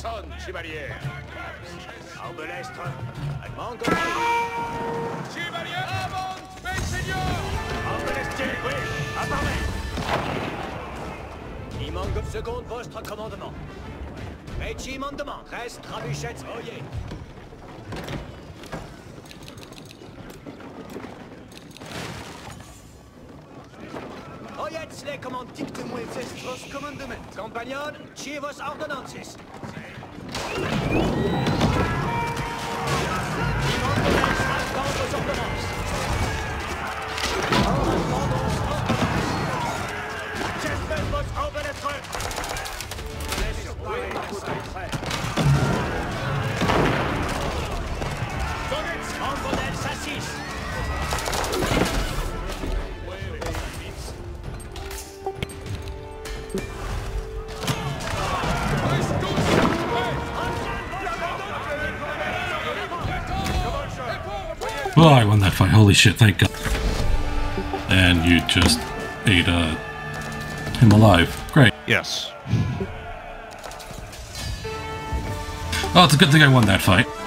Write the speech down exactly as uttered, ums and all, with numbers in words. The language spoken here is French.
Sonne, chevalier. Arbelestre, ein Mango. Chevalier, avance, mes seigneurs. Arbelestier, oui, à parler. Il manque seconde votre commandement. Régimendement, reste trabuchette, oyez. Oyez les commandes, dicte-moi vos commandements. Compagnon, ci vos ordonnances. Oh, I won that fight. Holy shit, thank God. And you just ate uh, him alive. Great. Yes. Oh, it's a good thing I won that fight.